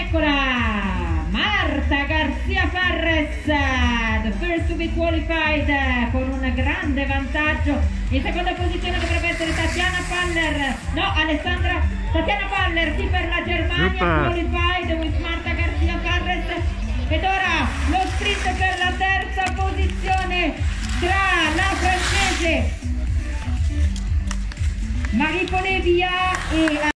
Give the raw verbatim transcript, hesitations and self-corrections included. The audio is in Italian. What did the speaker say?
Eccola, Marta Garcia Farres, the first to be qualified, con un grande vantaggio. In seconda posizione dovrebbe essere Tatiana Paller, no Alessandra, Tatiana Paller, sì, per la Germania, Super. qualified with Marta Garcia Farres. Ed ora lo sprint per la terza posizione tra la francese Marie Ponevia e